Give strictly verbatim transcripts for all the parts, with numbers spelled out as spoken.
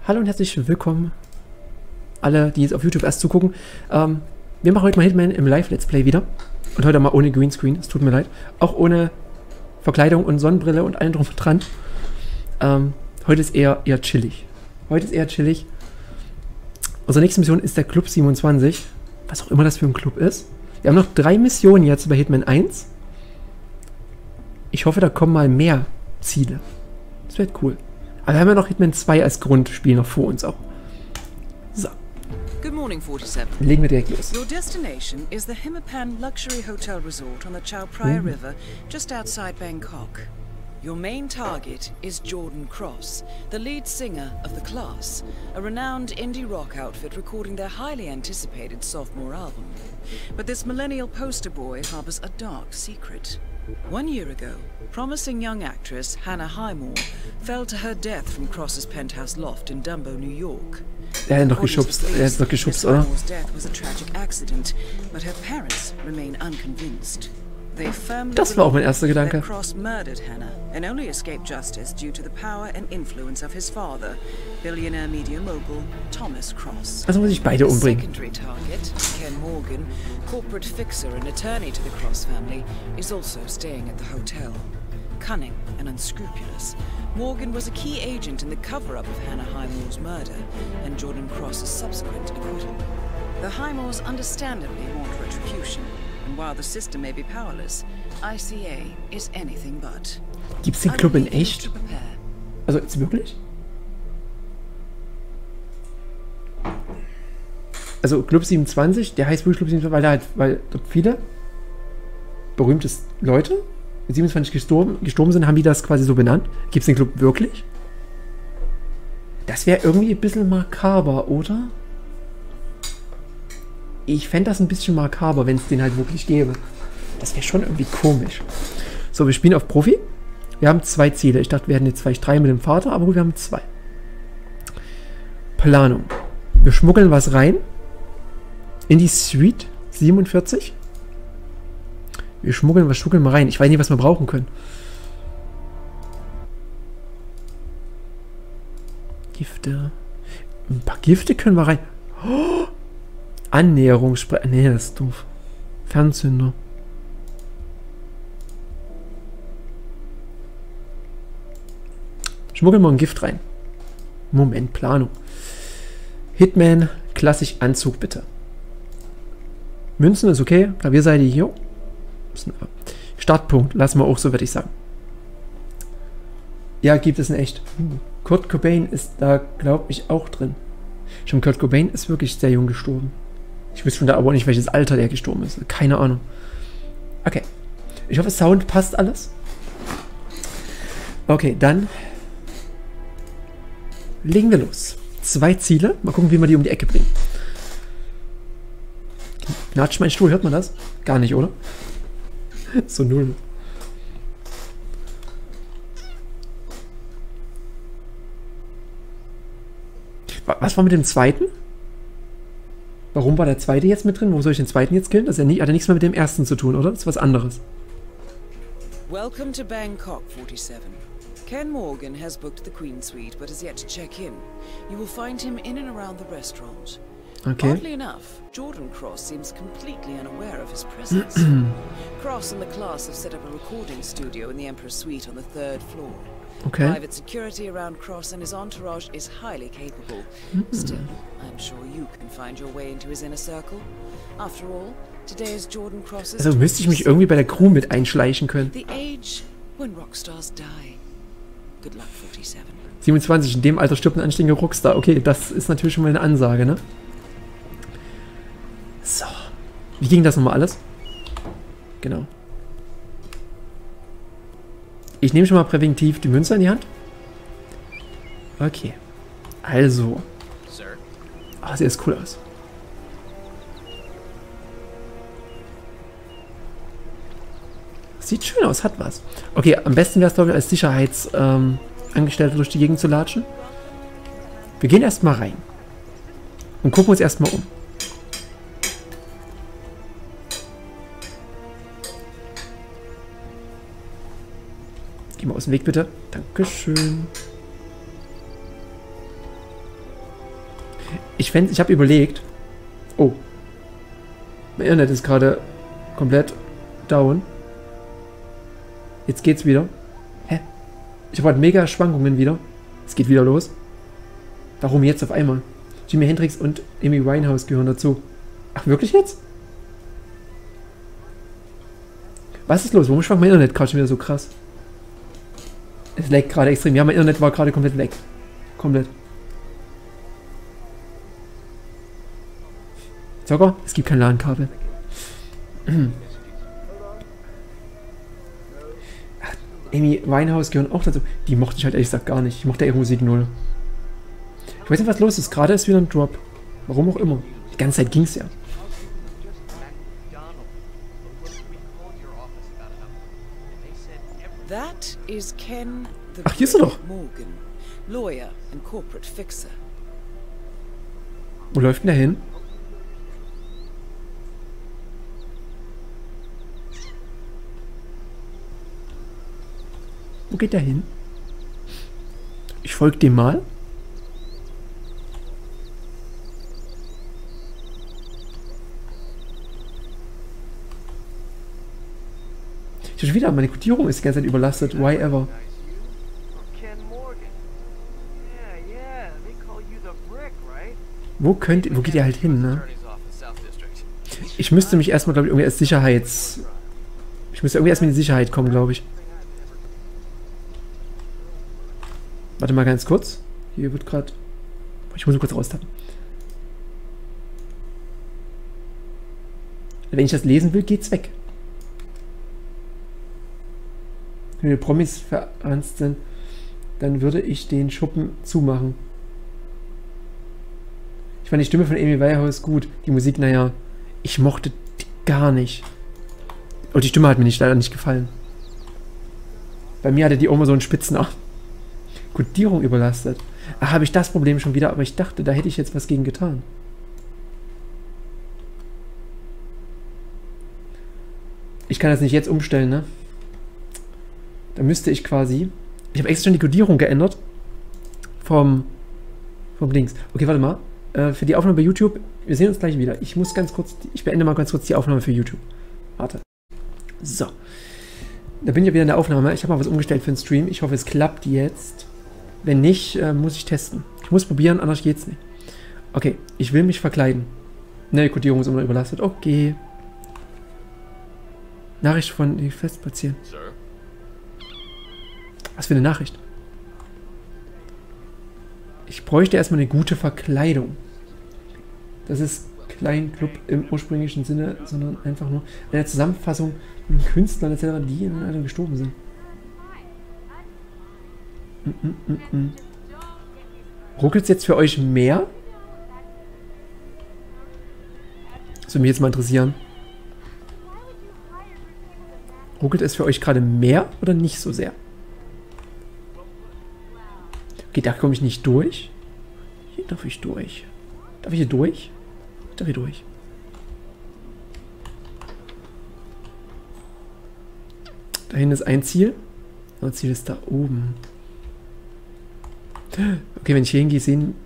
Hallo und herzlich willkommen, alle, die jetzt auf YouTube erst zugucken. Ähm, wir machen heute mal Hitman im Live-Let's Play wieder. Und heute mal ohne Greenscreen, es tut mir leid. Auch ohne Verkleidung und Sonnenbrille und allem drum und dran. Ähm, heute ist eher, eher chillig. Heute ist eher chillig. Unsere nächste Mission ist der Club siebenundzwanzig. Was auch immer das für ein Club ist. Wir haben noch drei Missionen jetzt bei Hitman eins. Ich hoffe, da kommen mal mehr Ziele. Das wird cool. Aber wir haben ja noch Hitman zwei als Grundspiel noch vor uns auch. So. Good morning, forty-seven. Legen wir direkt los. Your destination is the Himapan Luxury Hotel Resort on the Chao Phraya Mhm. River, just outside Bangkok. Your main target is Jordan Cross, the lead singer of The Class, a renowned indie rock outfit recording their highly anticipated sophomore album. But this millennial poster boy harbors a dark secret. One year ago, promising young actress Hannah Highmore fell to her death from Cross's penthouse loft in Dumbo, New York. Er hat doch geschubst, er hat doch geschubst, oder? Highmore's death was a tragic accident, but her parents remain unconvinced. They firmly Das war auch mein erster believe Gedanke. that Cross murdered Hannah and only escaped justice due to the power and influence of his father, billionaire media mogul Thomas Cross. Also muss ich beide The umbringen. secondary target, Ken Morgan, corporate fixer and attorney to the Cross family, is also staying at the hotel. Cunning and unscrupulous, Morgan was a key agent in the cover-up of Hannah Highmore's murder and Jordan Cross's subsequent acquittal. The Highmores understandably want retribution, and while the system may be powerless, I C A is anything but. Gibt's den Club in echt? Also ist wirklich? Also Club siebenundzwanzig, der heißt wirklich Club siebenundzwanzig, weil da halt, weil dort viele berühmte Leute mit siebenundzwanzig gestorben, gestorben sind, haben die das quasi so benannt. Gibt's den Club wirklich? Das wäre irgendwie ein bisschen makaber, oder? Ich fände das ein bisschen makaber, wenn es den halt wirklich gäbe. Das wäre schon irgendwie komisch. So, wir spielen auf Profi. Wir haben zwei Ziele. Ich dachte, wir hätten jetzt vielleicht drei mit dem Vater, aber gut, wir haben zwei. Planung. Wir schmuggeln was rein. In die Suite siebenundvierzig. Wir schmuggeln was, schmuggeln mal rein. Ich weiß nicht, was wir brauchen können. Gifte. Ein paar Gifte können wir rein. Oh! Annäherungsspray. Nee, das ist doof. Fernzünder. Schmuggeln wir ein Gift rein. Moment, Planung. Hitman, klassisch Anzug, bitte. Münzen ist okay. Klavierseite hier. Startpunkt. Lassen wir auch so, würde ich sagen. Ja, gibt es in echt. Kurt Cobain ist da, glaube ich, auch drin. Schon Kurt Cobain ist wirklich sehr jung gestorben. Ich wüsste schon da aber nicht, welches Alter der gestorben ist. Keine Ahnung. Okay. Ich hoffe, Sound passt alles. Okay, dann legen wir los. Zwei Ziele. Mal gucken, wie wir die um die Ecke bringen. Knatscht mein Stuhl, hört man das? Gar nicht, oder? So null. Was war mit dem zweiten? Warum war der zweite jetzt mit drin? Wo soll ich den zweiten jetzt killen? Das hat ja nichts mehr mit dem ersten zu tun, oder? Das ist was anderes. Welcome to Bangkok, forty-seven. Ken Morgan has booked the Queen Suite, but has yet to check in. You will find him in and around the restaurant. Okay. Oddly enough, Jordan Cross seems completely unaware of his presence. Cross and the Class have set up a recording studio in the Emperor's Suite on the third floor. Okay. Private security around Cross and his entourage is highly capable. Still, I'm sure you can find your way into his inner circle. After all, today is Jordan Cross's Also müsste ich mich irgendwie bei der Crew mit einschleichen können. the age when rockstars die. Good luck, forty-seven. siebenundzwanzig, in dem Alter stirbt ein anständiger Rockstar. Okay, das ist natürlich schon mal eine Ansage, ne? So. Wie ging das nochmal alles? Genau. Ich nehme schon mal präventiv die Münze in die Hand. Okay. Also. Ah, sieht das cool aus. Sieht schön aus, hat was. Okay, am besten wäre es, glaube ich, als Sicherheitsangestellter ähm, durch die Gegend zu latschen. Wir gehen erstmal rein. Und gucken uns erstmal um. Geh mal aus dem Weg, bitte. Dankeschön. Ich fände, ich habe überlegt. Oh. Mein Internet ist gerade komplett down. Jetzt geht's wieder. Hä? Ich habe halt mega Schwankungen wieder. Es geht wieder los. Warum jetzt auf einmal? Jimi Hendrix und Amy Winehouse gehören dazu. Ach, wirklich jetzt? Was ist los? Warum schwankt mein Internet gerade schon wieder so krass? Es leckt gerade extrem. Ja, mein Internet war gerade komplett weg. Komplett. Zocker, es gibt kein LAN-Kabel. Amy Winehouse gehören auch dazu. Die mochte ich halt ehrlich gesagt gar nicht. Ich mochte ihre Musik null. Ich weiß nicht, was los ist. Gerade ist wieder ein Drop. Warum auch immer. Die ganze Zeit ging es ja. That is Ken the Ach, hier ist er doch. Morgan, lawyer and corporate fixer. Wo läuft denn der hin? Wo geht der hin? Ich folge dem mal. Ich habe schon wieder, meine Kodierung ist die ganze Zeit überlastet. Why ever? Wo könnt, wo geht ihr halt hin, ne? Ich müsste mich erstmal, glaube ich, irgendwie als Sicherheits... Ich müsste irgendwie erstmal in die Sicherheit kommen, glaube ich. Warte mal ganz kurz. Hier wird gerade... Ich muss nur kurz raustappen. Wenn ich das lesen will, geht's weg. Wenn wir Promis veranzt sind, dann würde ich den Schuppen zumachen. Ich fand die Stimme von Amy Winehouse gut. Die Musik, naja, ich mochte die gar nicht. Und die Stimme hat mir nicht, leider nicht gefallen. Bei mir hatte die auch immer so einen Spitznamen. Kodierung überlastet. Ach, habe ich das Problem schon wieder, aber ich dachte, da hätte ich jetzt was gegen getan. Ich kann das nicht jetzt umstellen, ne? Da müsste ich quasi... Ich habe extra schon die Kodierung geändert. Vom... Vom Dings. Okay, warte mal. Äh, für die Aufnahme bei YouTube, wir sehen uns gleich wieder. Ich muss ganz kurz... Ich beende mal ganz kurz die Aufnahme für YouTube. Warte. So. Da bin ich ja wieder in der Aufnahme. Ich habe mal was umgestellt für den Stream. Ich hoffe, es klappt jetzt. Wenn nicht, äh, muss ich testen. Ich muss probieren, anders geht's nicht. Okay, ich will mich verkleiden. Ne, die Kodierung ist immer noch überlastet. Okay. Nachricht von die Festplatzieren. Was für eine Nachricht? Ich bräuchte erstmal eine gute Verkleidung. Das ist kein Club im ursprünglichen Sinne, sondern einfach nur eine Zusammenfassung von Künstlern et cetera, die in einem gestorben sind. Mm -mm -mm -mm. Ruckelt es jetzt für euch mehr? Das würde mich jetzt mal interessieren. Ruckelt es für euch gerade mehr oder nicht so sehr? Okay, da komme ich nicht durch. Hier darf ich durch. Darf ich hier durch? Ich darf hier durch. Da hinten ist ein Ziel. Das Ziel ist da oben. Okay, wenn ich hier hingehe, sehen...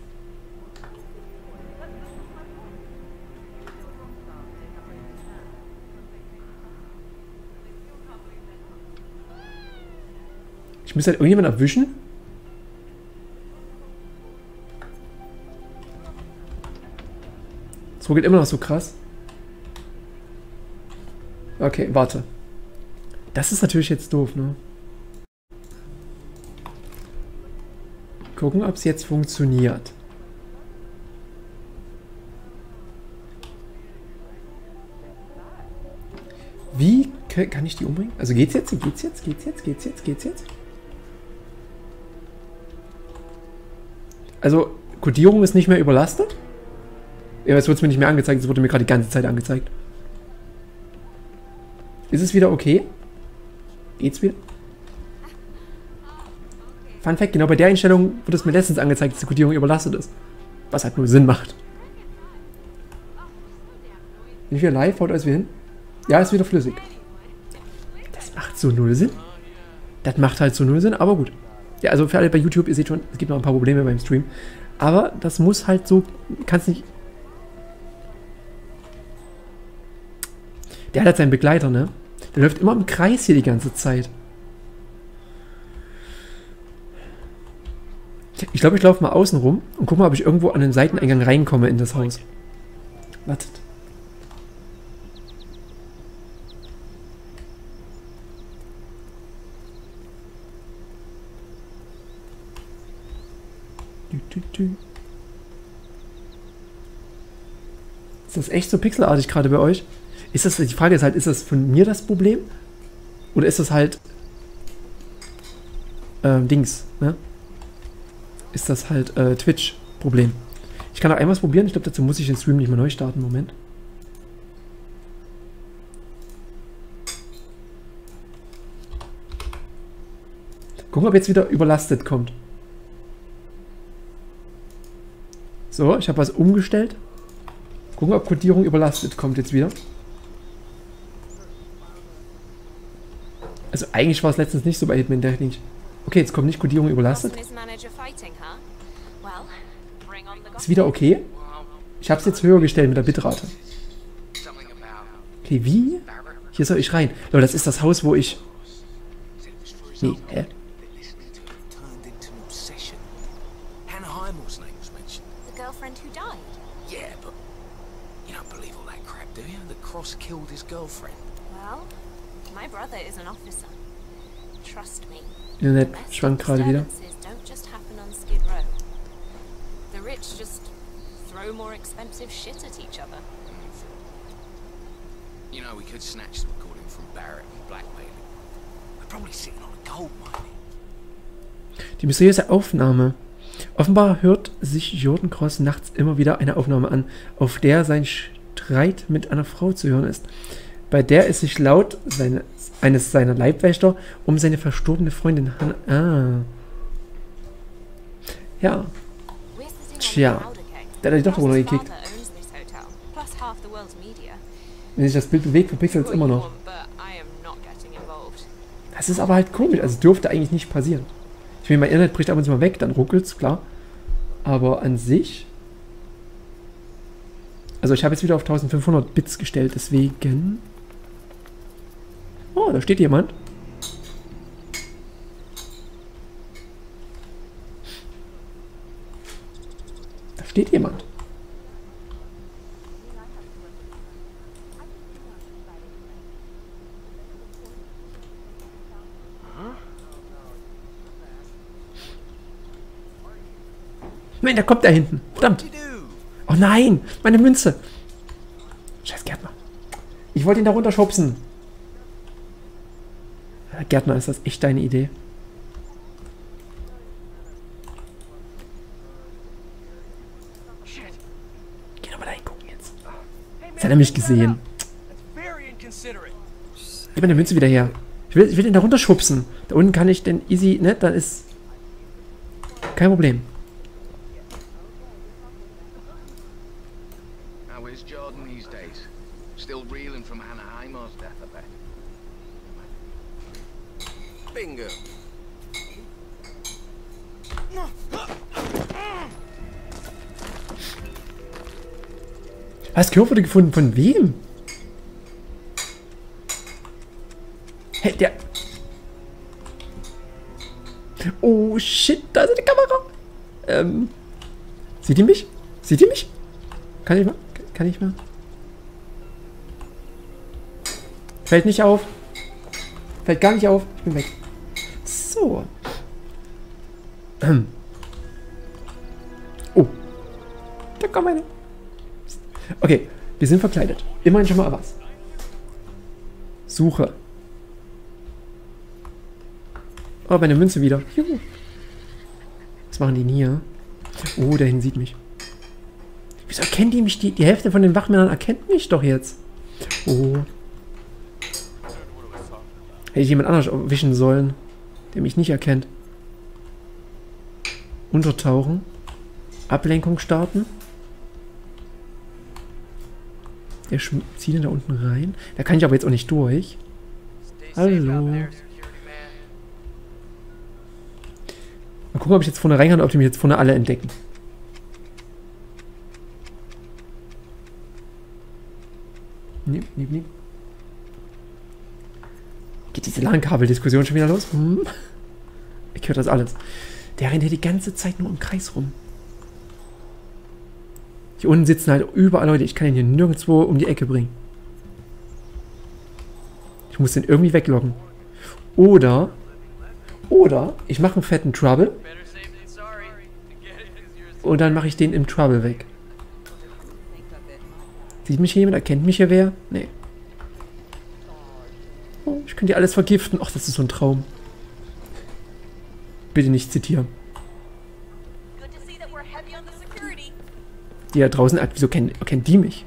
Ich muss halt irgendjemand erwischen. Es ruckelt immer noch so krass. Okay, warte. Das ist natürlich jetzt doof, ne? Gucken, ob es jetzt funktioniert. Wie kann ich die umbringen? Also geht's jetzt? Geht's jetzt? Geht's jetzt? Geht's jetzt? Geht's jetzt? Also, Kodierung ist nicht mehr überlastet? Ja, jetzt wird es mir nicht mehr angezeigt, es wurde mir gerade die ganze Zeit angezeigt. Ist es wieder okay? Geht's wieder? Fun Fact, genau bei der Einstellung wurde es mir letztens angezeigt, dass die Kodierung überlastet ist. Was halt nur Sinn macht. Bin ich wieder live? Haut alles wieder hin? Ja, ist wieder flüssig. Das macht so null Sinn. Das macht halt so null Sinn, aber gut. Ja, also für alle bei YouTube, ihr seht schon, es gibt noch ein paar Probleme beim Stream. Aber das muss halt so... Kannst nicht... Der hat halt seinen Begleiter, ne? Der läuft immer im Kreis hier die ganze Zeit. Ich glaube, ich laufe mal außen rum und gucke mal, ob ich irgendwo an den Seiteneingang reinkomme in das Haus. Wartet. Ist das echt so pixelartig gerade bei euch? Ist das, die Frage ist halt, ist das von mir das Problem? Oder ist das halt ähm, Dings, ne? Ist das halt äh, Twitch-Problem. Ich kann auch einmal was probieren. Ich glaube, dazu muss ich den Stream nicht mehr neu starten. Moment. Gucken, ob jetzt wieder überlastet kommt. So, ich habe was umgestellt. Gucken, ob Codierung überlastet kommt jetzt wieder. Also eigentlich war es letztens nicht so bei Hitman, dachte ich. Okay, jetzt kommt nicht Codierung überlastet. Ist wieder okay. Ich habe es jetzt höher gestellt mit der Bitrate. Okay, wie? Hier soll ich rein. Leute, das ist das Haus, wo ich... Nee, hä? Internet schwankt gerade wieder. Die mysteriöse Aufnahme. Offenbar hört sich Jordan Cross nachts immer wieder eine Aufnahme an, auf der sein Streit mit einer Frau zu hören ist, bei der es sich laut seine, eines seiner Leibwächter um seine verstorbene Freundin Hannah... Ah. Ja. Tja. Der hat die Tochter runtergekickt. Wenn sich das Bild bewegt, verpixelt es immer noch. Das ist aber halt komisch. Also dürfte eigentlich nicht passieren. Ich meine, mein Internet bricht ab und zu mal weg, dann ruckelt es, klar. Aber an sich... Also ich habe jetzt wieder auf eintausendfünfhundert Bits gestellt, deswegen... Oh, da steht jemand. Da steht jemand. Nein, der kommt da hinten. Verdammt. Oh nein, meine Münze. Scheiß Gärtner. Ich wollte ihn da runterschubsen. Gärtner, ist das echt deine Idee? Geh doch mal da hingucken jetzt. Jetzt hat er mich gesehen. Gib meine Münze wieder her. Ich will, ich will den da runterschubsen. Da unten kann ich den easy, ne? Dann ist kein Problem. Bingo. Was? Körper wurde gefunden? Von wem? Hey, der... Oh, shit, da ist eine Kamera. Ähm... Seht ihr mich? Seht ihr mich? Kann ich mal? Kann ich mal? Fällt nicht auf. Fällt gar nicht auf. Ich bin weg. So. Oh. Da kommt eine. Okay, wir sind verkleidet. Immerhin schon mal was. Suche. Oh, meine Münze wieder. Juhu. Was machen die denn hier? Oh, der hinten sieht mich. Wieso erkennen die mich? Die, die Hälfte von den Wachmännern erkennt mich doch jetzt. Oh. Hätte ich jemand anders wischen sollen, der mich nicht erkennt. Untertauchen. Ablenkung starten. Der zieht ihn da unten rein. Da kann ich aber jetzt auch nicht durch. Hallo. Mal gucken, ob ich jetzt vorne rein kann oder ob die mich jetzt vorne alle entdecken. Niep, niep, niep. Geht diese LAN-Kabel-Diskussion schon wieder los? Hm. Ich höre das alles. Der rennt hier die ganze Zeit nur im Kreis rum. Hier unten sitzen halt überall Leute. Ich kann ihn hier nirgendwo um die Ecke bringen. Ich muss den irgendwie weglocken. Oder, oder ich mache einen fetten Trouble. Und dann mache ich den im Trouble weg. Sieht mich hier jemand? Erkennt mich hier wer? Nee. Oh, ich könnte hier alles vergiften. Ach, das ist so ein Traum. Bitte nicht zitieren. Die da draußen, wieso kennen, kennt die mich?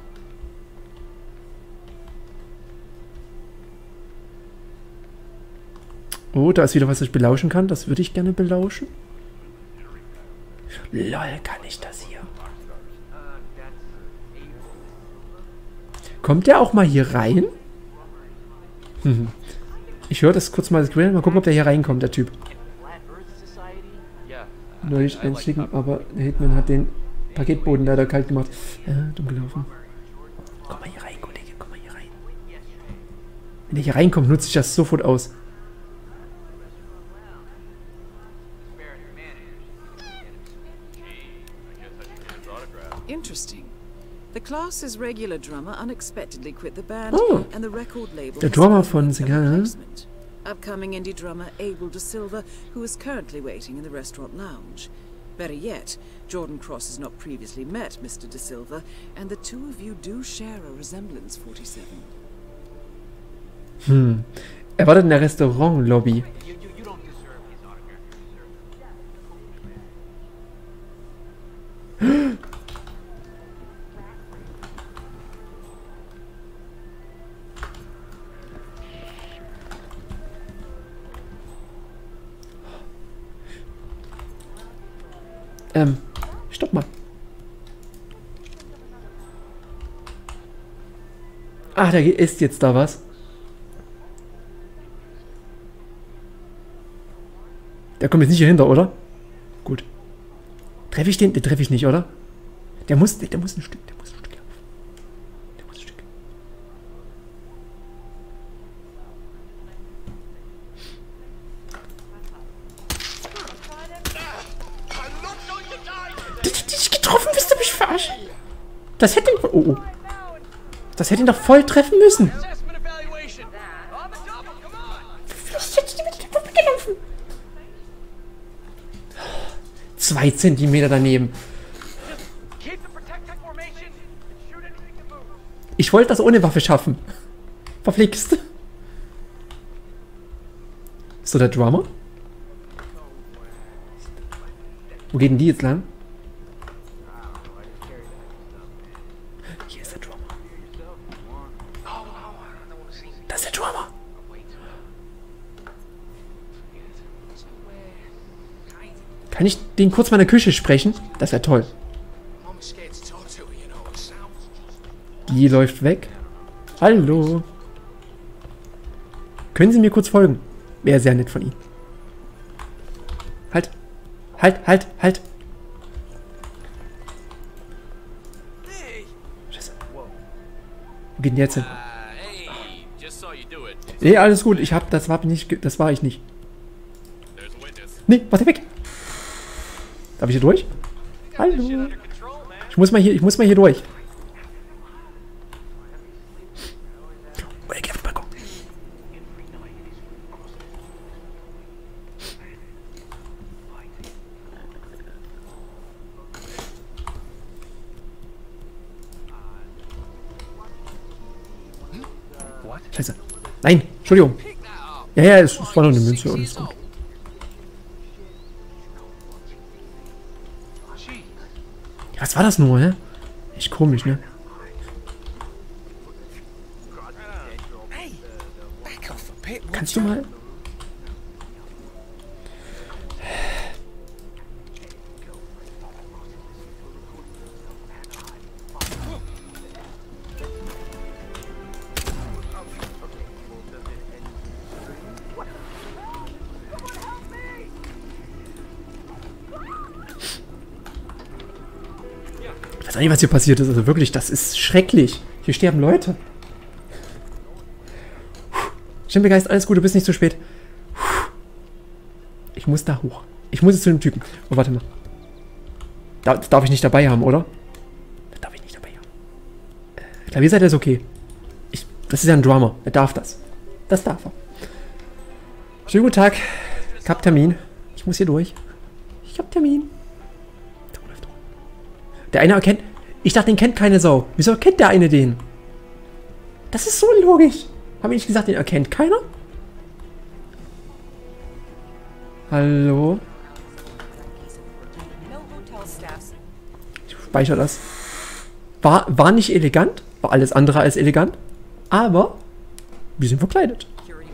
Oh, da ist wieder was, das ich belauschen kann. Das würde ich gerne belauschen. Lol, kann ich das hier? Kommt der auch mal hier rein? Hm. Ich höre das kurz mal das Grill. Mal gucken, ob der hier reinkommt, der Typ. Neulich einschicken, aber der Hitman hat den Paketboden leider kalt gemacht. Ja, dumm gelaufen. Komm mal hier rein, Kollege, komm mal hier rein. Wenn der hier reinkommt, nutze ich das sofort aus. Interesting. The class's regular drummer unexpectedly quit the band, Oh, and the record label der has Drummer found von a Singer. replacement. Upcoming indie drummer Abel De Silva, who is currently waiting in the restaurant lounge. Better yet, Jordan Cross has not previously met Mister De Silva, and the two of you do share a resemblance, forty-seven. Hm. Er wartet in der Restaurantlobby. Ähm, stopp mal. Ah, da ist jetzt da was. Der kommt jetzt nicht hier hinter, oder? Gut. Treffe ich den? Den treffe ich nicht, oder? Der muss, der, der muss ein Stück, der muss ein Stück laufen. Der muss ein Stück. Der hat dich getroffen, willst du mich verarschen? Das hätte ihn, oh, oh. Das hätte ihn doch voll treffen müssen. Zwei Zentimeter daneben. Ich wollte das ohne Waffe schaffen. Verflixt. Ist so der Drummer? Wo geht denn die jetzt lang? Hier ist der Drummer. Das ist der Drummer. Kann ich den kurz mal in der Küche sprechen? Das wäre toll. Die läuft weg. Hallo. Können Sie mir kurz folgen? Wäre sehr nett von Ihnen. Halt. Halt, halt, halt. Scheiße. Wo geht denn jetzt hin? Nee, alles gut. Ich hab, das war nicht, das war ich nicht. Nee, warte weg. Darf ich hier durch? Hallo. Ich muss mal hier, ich muss mal hier durch. Oh, er geht auf den Balkon. Scheiße. Nein, Entschuldigung. Ja, ja, es war nur eine Münze, alles gut. Was war das nur, hä? Echt komisch, ne? Kannst du mal? Ich weiß nicht, was hier passiert ist. Also wirklich, das ist schrecklich. Hier sterben Leute. Stimmbegeister, alles gut, du bist nicht zu spät. Puh. Ich muss da hoch. Ich muss jetzt zu dem Typen. Oh, warte mal. Das darf ich nicht dabei haben, oder? Das darf ich nicht dabei haben. Äh, Klavierseite ist okay. Ich, das ist ja ein Drummer. Er darf das. Das darf er. Schönen guten Tag. Ich hab Termin. Ich muss hier durch. Ich hab Termin. Der eine erkennt... Ich dachte, den kennt keine Sau. Wieso erkennt der eine den? Das ist so unlogisch. Haben wir nicht gesagt, den erkennt keiner? Hallo? Ich speichere das. War, war nicht elegant. War alles andere als elegant. Aber wir sind verkleidet.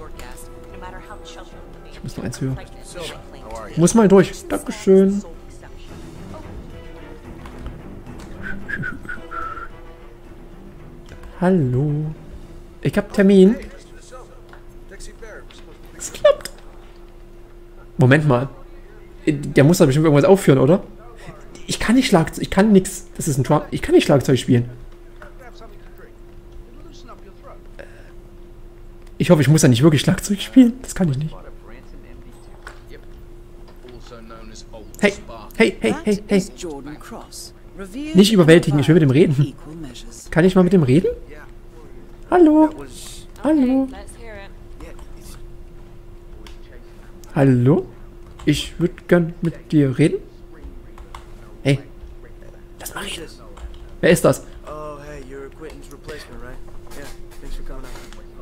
Ich muss noch eins hören. Ich muss mal durch. Dankeschön. Hallo. Ich hab Termin. Es klappt. Moment mal. Der muss da bestimmt irgendwas aufführen, oder? Ich kann nicht Schlagzeug. Ich kann nix. Das ist ein Drum. Ich kann nicht Schlagzeug spielen. Ich hoffe, ich muss ja nicht wirklich Schlagzeug spielen. Das kann ich nicht. Hey, hey, hey, hey, hey. Nicht überwältigen, ich will mit dem reden. Kann ich mal mit dem reden? Hallo? Hallo? Hallo? Ich würde gern mit dir reden. Hey, lass mal reden. Wer ist das? Oh, hey, you're Quentin's replacement, right? Yeah, thanks for coming out.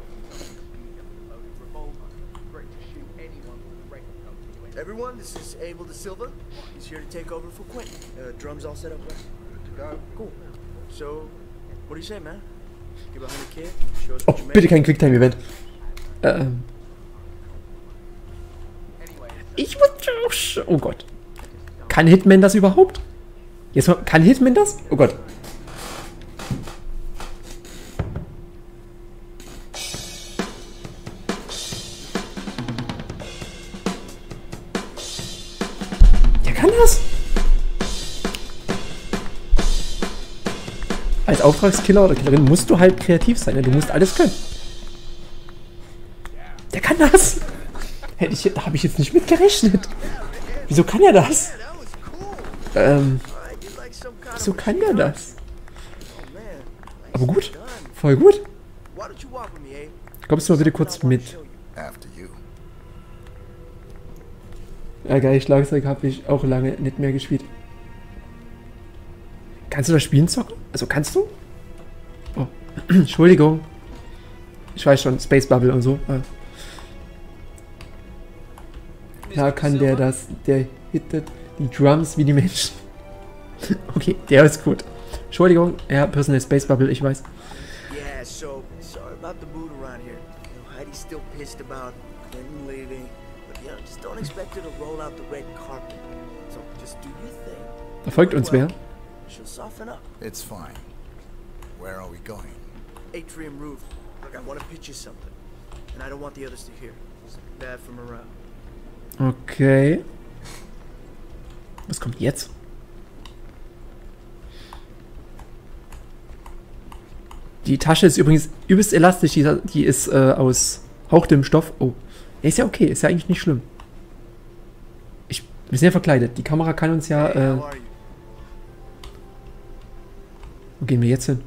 Everyone, this is Abel De Silva. He's here to take over for Quentin. Uh, drums all set up, right? Good to go. Cool. So, what do you say, man? Get behind the kid, show us Oh, what you bitte made. kein Quicktime-Event. Ähm. Ich muss... Oh Gott. Kann Hitman das überhaupt? Jetzt mal, kann Hitman das? Oh Gott. Der kann das? Als Auftragskiller oder Killerin musst du halt kreativ sein. Ne? Du musst alles können. Der kann das. Hätte ich, da habe ich jetzt nicht mit gerechnet. Wieso kann er das? Ähm, wieso kann er das? Aber gut. Voll gut. Kommst du mal bitte kurz mit? Ja geil, Schlagzeug habe ich auch lange nicht mehr gespielt. Kannst du das Spielen zocken? Also kannst du? Oh, Entschuldigung. Ich weiß schon, Space Bubble und so. Klar kann der das. Der hittet die Drums wie die Menschen. Okay, der ist gut. Entschuldigung, ja, Personal Space Bubble, ich weiß. Yeah, so sorry about the mood around here. You know, Heidi's still pissed about Quentin leaving, but you know, just don't expect her to roll out the red carpet. So just do your thing. Da folgt uns wer? She'll soften up. It's fine. Where are we going? Atrium roof. Look, I want to pitch you something, and I don't want the others to hear. It's bad for morale. Okay. Was kommt jetzt? Die Tasche ist übrigens übelst elastisch. Die, die ist äh, aus hauchdünnem Stoff. Oh. Ja, ist ja okay. Ist ja eigentlich nicht schlimm. Ich, wir sind ja verkleidet. Die Kamera kann uns ja... Äh, wo gehen wir jetzt hin?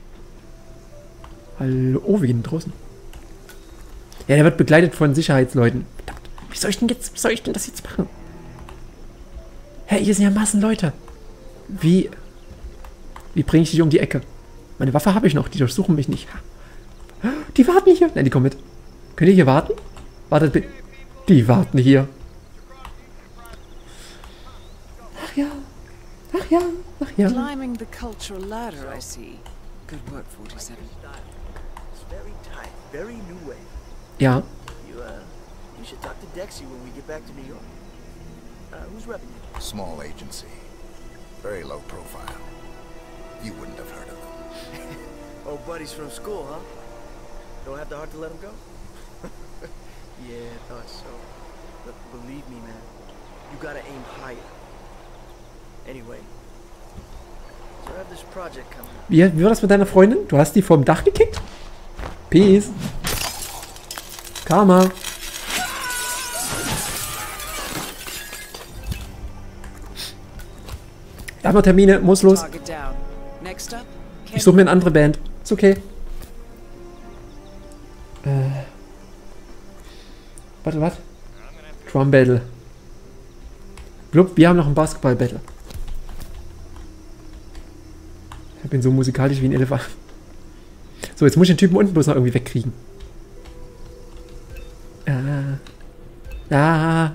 Hallo? Oh, wir gehen draußen. Ja, der wird begleitet von Sicherheitsleuten. Verdammt. Wie soll ich denn jetzt... Wie soll ich denn das jetzt machen? Hä, hier sind ja Massen Leute. Wie... Wie bringe ich dich um die Ecke? Meine Waffe habe ich noch, die durchsuchen mich nicht. Die warten hier. Nein, die kommen mit. Könnt ihr hier warten? Wartet bitte. Die warten hier. Ach ja. Ach ja. Ach ja. Climbing the cultural ladder, I see. Good work, forty-seven. It's very tight, very new way. Ja. You, uh, you should talk to Dexy when we get back to New York. Uh, who's repping you? Small agency. Very low profile. You wouldn't have heard of them. Oh, buddies from school, huh? Don't have the heart to let him go? Yeah, I thought so. But believe me, man, you gotta aim higher. Anyway, so I have this project coming. Wie, wie war das mit deiner Freundin? Du hast die vom Dach gekickt? Peace. Karma. Da haben wir Termine, muss los. Target down. Next up, Ich suche mir eine andere Band. Ist okay. Äh. Warte, was? Drum Battle. Blub, wir haben noch ein Basketball Battle. Ich bin so musikalisch wie ein Elefant. So, jetzt muss ich den Typen unten bloß noch irgendwie wegkriegen. Ah. Ah.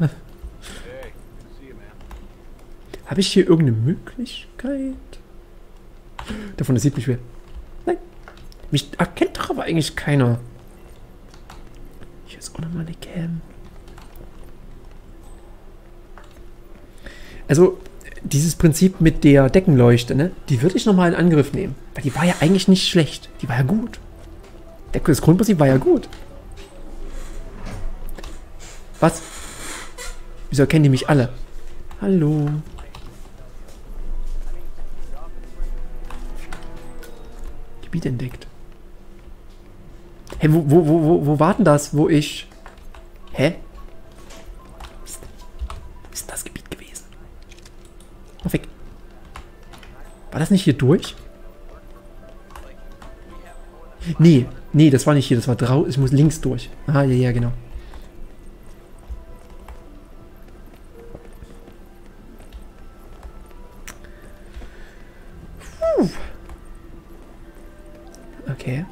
Habe ich hier irgendeine Möglichkeit? Davon sieht mich wer. Nein. Mich erkennt doch aber eigentlich keiner. Hier ist auch nochmal eine Cam. Also, dieses Prinzip mit der Deckenleuchte, ne? Die würde ich nochmal in Angriff nehmen. Weil die war ja eigentlich nicht schlecht. Die war ja gut. Das Grundprinzip war ja gut. Was? Wieso erkennen die mich alle? Hallo. Gebiet entdeckt. Hä, wo, wo, wo, wo, wo war denn das, wo ich... Hä? Ist, ist das Gebiet gewesen? Mach weg. War das nicht hier durch? Nee, nee, das war nicht hier, das war draußen. Ich muss links durch. Ah, ja, ja, genau. Puh. Okay.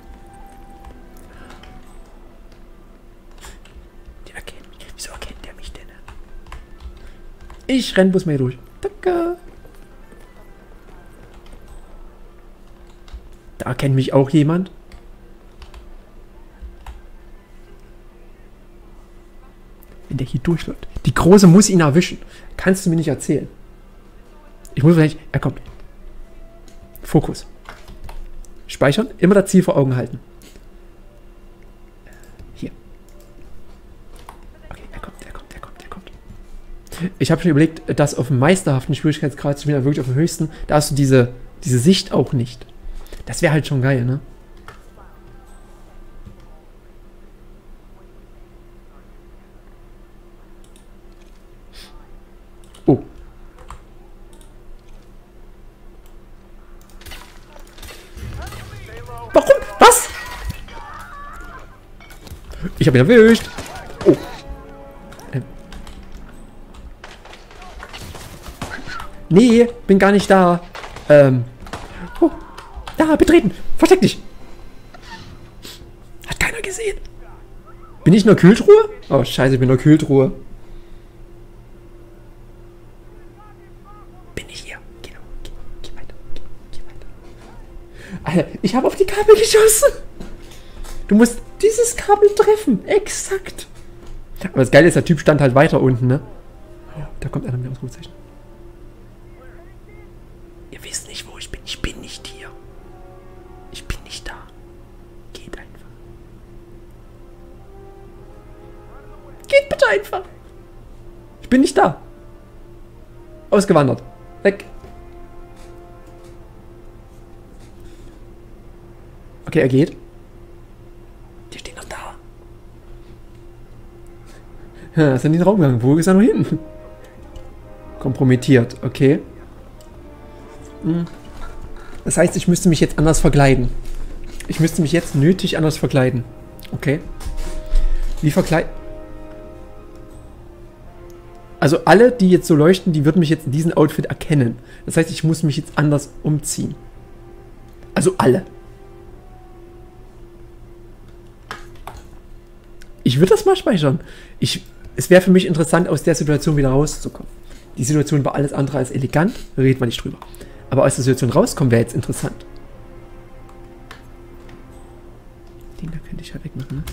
Der erkennt mich. Wieso erkennt der mich denn? Ich renn bloß mal hier durch. Danke. Da erkennt mich auch jemand. Wenn der hier durchläuft. Die Große muss ihn erwischen. Kannst du mir nicht erzählen. Ich muss vielleicht... Er kommt. Fokus. Speichern. Immer das Ziel vor Augen halten. Hier. Okay, er kommt, er kommt, er kommt, er kommt. Ich habe schon überlegt, das auf dem meisterhaften Schwierigkeitsgrad zu spielen, aber wirklich auf dem höchsten. Da hast du diese, diese Sicht auch nicht. Das wäre halt schon geil, ne? Oh. Warum? Was? Ich habe ihn erwischt. Oh. Ähm. Nee, bin gar nicht da. Ähm. Oh. Da, betreten. Versteck dich. Hat keiner gesehen. Bin ich in der Kühltruhe? Oh, scheiße, ich bin in der Kühltruhe. Bin ich hier? Genau. Geh, geh weiter. Geh, geh weiter. Alter, ich habe auf die Kabel geschossen. Du musst dieses Kabel treffen. Exakt. Aber das Geile ist, der Typ stand halt weiter unten, ne? Oh, da kommt einer mit dem Ausrufezeichen. Ihr wisst nicht, wo ich bin. Ich bin nicht hier. Ich bin nicht da. Geht einfach. Geht bitte einfach. Ich bin nicht da. Ausgewandert. Weg. Okay, er geht. Die steht noch da. Ja, ist in den Raum gegangen. Wo ist er noch hin? Kompromittiert. Okay. Hm. Das heißt, ich müsste mich jetzt anders verkleiden. Ich müsste mich jetzt nötig anders verkleiden. Okay. Wie verkleiden? Also alle, die jetzt so leuchten, die würden mich jetzt in diesem Outfit erkennen. Das heißt, ich muss mich jetzt anders umziehen. Also alle. Ich würde das mal speichern. Ich, es wäre für mich interessant, aus der Situation wieder rauszukommen. Die Situation war alles andere als elegant, da redet man nicht drüber. Aber aus der Situation rauskommen wäre jetzt interessant. Den da könnte ich ja wegmachen, ne?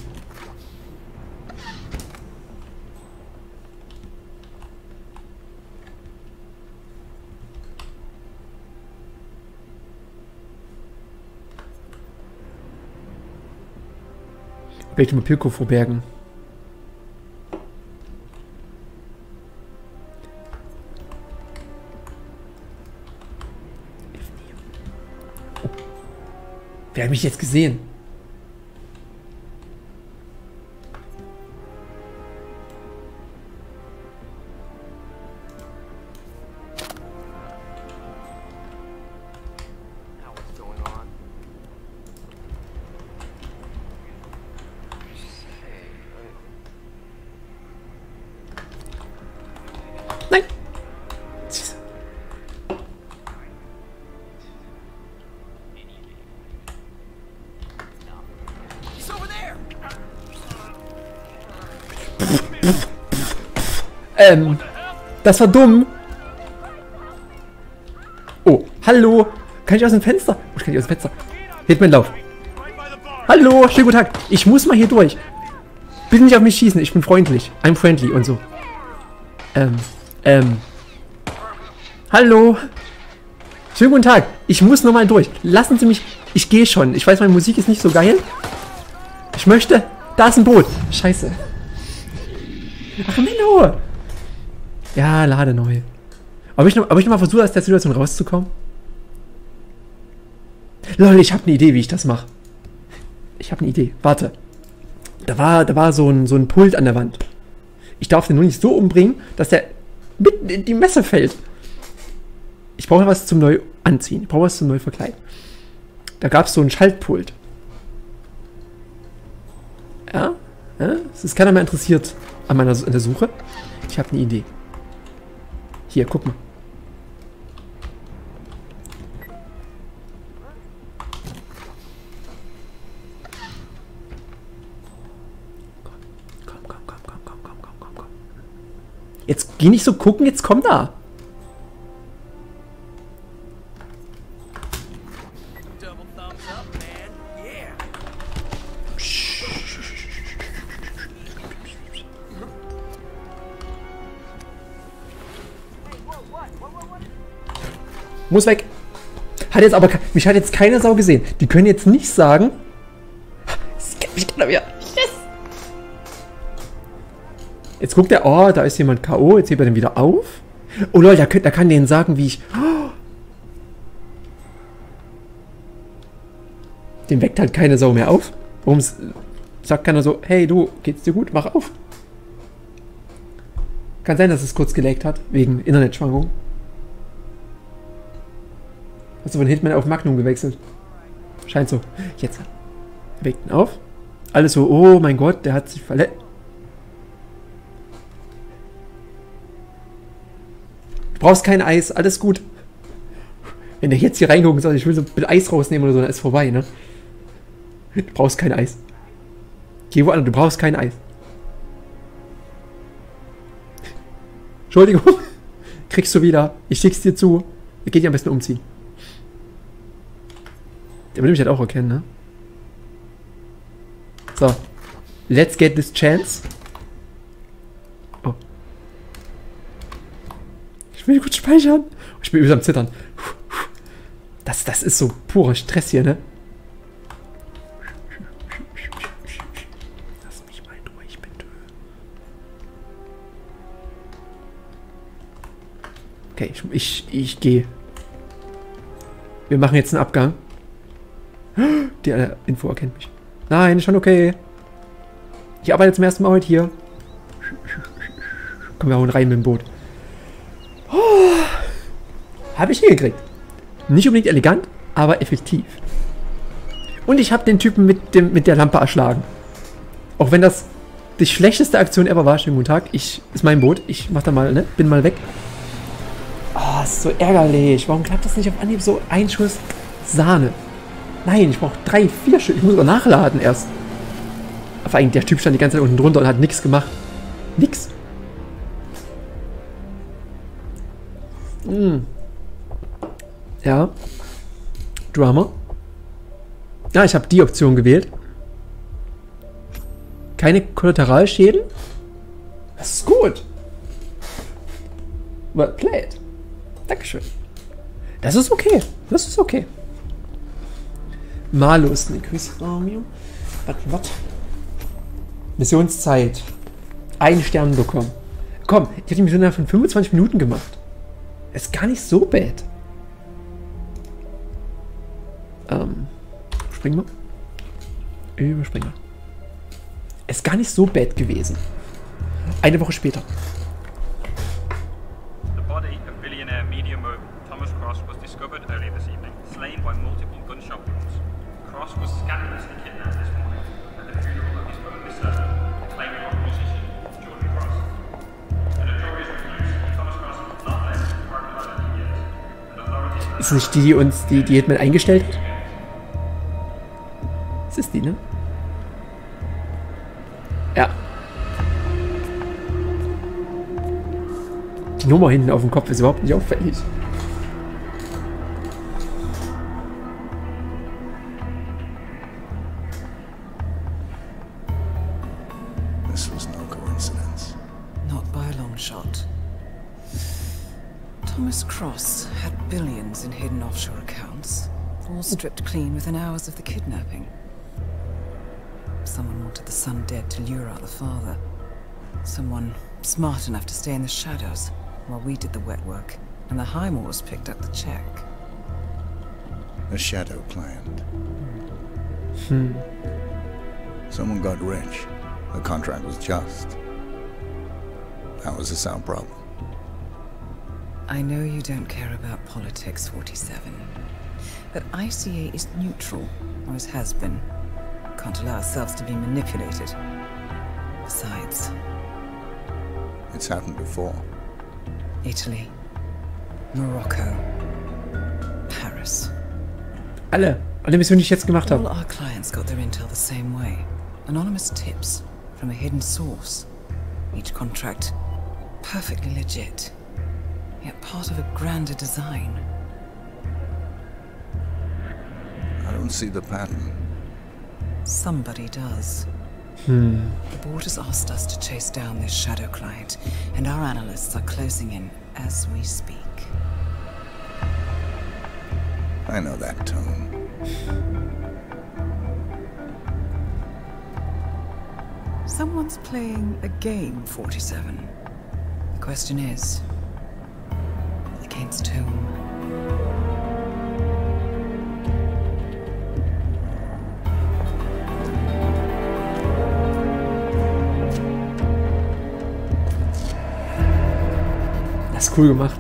Vielleicht mal Pirko verbergen. Oh. Wer hat mich jetzt gesehen? Ähm, das war dumm. Oh, hallo. Kann ich aus dem Fenster? Oh, ich kann nicht aus dem Fenster. Hitman, lauf. Hallo, schönen guten Tag. Ich muss mal hier durch. Bitte nicht auf mich schießen, ich bin freundlich. I'm friendly und so. Ähm, ähm. Hallo. Schönen guten Tag. Ich muss noch mal durch. Lassen Sie mich... Ich gehe schon. Ich weiß, meine Musik ist nicht so geil. Ich möchte... Da ist ein Boot. Scheiße. Ach, Menno. Ja, lade neu. Aber ich noch, aber ich noch mal versuche, aus der Situation rauszukommen. Lol, ich habe eine Idee, wie ich das mache. Ich habe eine Idee. Warte. Da war, da war so ein, so ein Pult an der Wand. Ich darf den nur nicht so umbringen, dass der mitten in die Messe fällt. Ich brauche was zum neu anziehen. Ich brauche was zum neu verkleiden. Da gab es so ein Schaltpult. Ja? Ja? Es ist keiner mehr interessiert an, meiner, an der Suche. Ich habe eine Idee. Hier, guck mal. Komm, komm, komm, komm, komm, komm, komm, komm, komm. Jetzt geh nicht so gucken, jetzt komm da. Muss weg. Hat jetzt aber... Mich hat jetzt keine Sau gesehen. Die können jetzt nicht sagen... Ich kann wieder. Yes! Jetzt guckt er... Oh, da ist jemand K O. Jetzt hebt er den wieder auf. Oh Leute, da, da kann denen sagen, wie ich... Oh. Den weckt halt keine Sau mehr auf. Warum sagt keiner so... Hey du, geht's dir gut? Mach auf. Kann sein, dass es kurz gelaggt hat. Wegen Internetschwankungen. Hast du von Hitman auf Magnum gewechselt? Scheint so. Jetzt. Er weckt ihn auf. Alles so, oh mein Gott, der hat sich verletzt. Du brauchst kein Eis, alles gut. Wenn der jetzt hier reingucken soll, ich will so ein Eis rausnehmen oder so, dann ist vorbei, ne? Du brauchst kein Eis. Geh woanders, du brauchst kein Eis. Entschuldigung. Kriegst du wieder. Ich schick's dir zu. Wir gehen dich am besten umziehen. Der will mich halt auch erkennen, ne? So. Let's get this chance. Oh. Ich will kurz speichern. Ich bin übelst am Zittern. Das, das ist so purer Stress hier, ne? Lass mich mal durch, bitte. Okay, ich, ich, ich gehe. Wir machen jetzt einen Abgang. Die äh, Info erkennt mich. Nein, schon okay. Ich arbeite zum ersten Mal heute hier. Komm, wir hauen rein mit dem Boot. Oh, habe ich hingekriegt. Nicht unbedingt elegant, aber effektiv. Und ich habe den Typen mit, dem, mit der Lampe erschlagen. Auch wenn das die schlechteste Aktion ever war. Schönen guten Tag. Ich, ist mein Boot. Ich mach da mal, ne? Bin mal weg. Oh, ist so ärgerlich. Warum klappt das nicht auf Anhieb so? Ein Schuss Sahne. Nein, ich brauche drei, vier Stück. Ich muss aber nachladen erst. Aber eigentlich, der Typ stand die ganze Zeit unten drunter und hat nichts gemacht. Nix. Hm. Ja. Drama. Ja, ich habe die Option gewählt. Keine Kollateralschäden. Das ist gut. Well played. Dankeschön. Das ist okay. Das ist okay. Malus, ne Grüße. Was, was? Missionszeit. Einen Stern bekommen. Komm, ich habe die Mission von fünfundzwanzig Minuten gemacht. Ist gar nicht so bad. Ähm, springen wir. Überspringen wir. Ist gar nicht so bad gewesen. Eine Woche später. The body of billionaire media mogul Thomas Cross was discovered earlier this evening, slain by multiple gunshot wounds. Cross was scandalously kidnapped this morning at the funeral of his only son, acclaimed rock musician Jordan Cross. A notorious recluse, Thomas Cross was not less than five years, and authorities... Ist nicht die, die uns die Diät mit eingestellt hat? Das ist die, ne? Ja. die Nummer hinten auf dem Kopf ist überhaupt nicht auffällig. This was no coincidence. Not by a long shot. Thomas Cross had billions in hidden offshore accounts, all stripped clean within hours of the kidnapping. Someone wanted the son dead to lure out the father. Someone smart enough to stay in the shadows while we did the wet work, and the Highmores picked up the check. A shadow planned. Hmm. Someone got rich. The contract was just. That was a sound problem. I know you don't care about politics, forty-seven. But I C A is neutral, or as has been. Can't allow ourselves to be manipulated. Besides... It's happened before. Italy. Morocco. Paris. Alle. Alle Missionen, die ich jetzt gemacht All habe. our clients got their intel the same way. Anonymous tips from a hidden source. Each contract perfectly legit. Yet part of a grander design. I don't see the pattern. Somebody does. Hmm. The board has asked us to chase down this shadow client, and our analysts are closing in as we speak. I know that tone. Someone's playing a game, forty-seven. The question is, against whom? Das ist cool gemacht.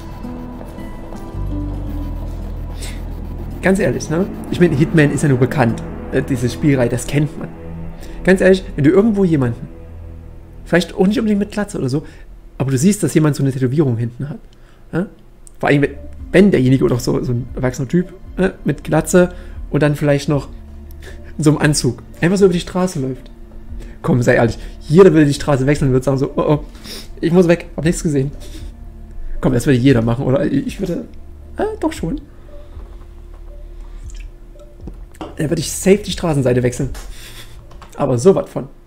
Ganz ehrlich, ne? Ich meine, Hitman ist ja nur bekannt. Diese Spielreihe, das kennt man. Ganz ehrlich, wenn du irgendwo jemanden, vielleicht auch nicht unbedingt mit Glatze oder so, aber du siehst, dass jemand so eine Tätowierung hinten hat. Ja? Vor allem, wenn derjenige oder auch so, so ein erwachsener Typ ne? mit Glatze und dann vielleicht noch in so einem Anzug einfach so über die Straße läuft. Komm, sei ehrlich, jeder will die Straße wechseln und wird sagen so, oh oh, ich muss weg, hab nichts gesehen. Komm, das würde jeder machen, oder? Ich würde, äh, doch schon. Da würde ich safe die Straßenseite wechseln. Aber so was von.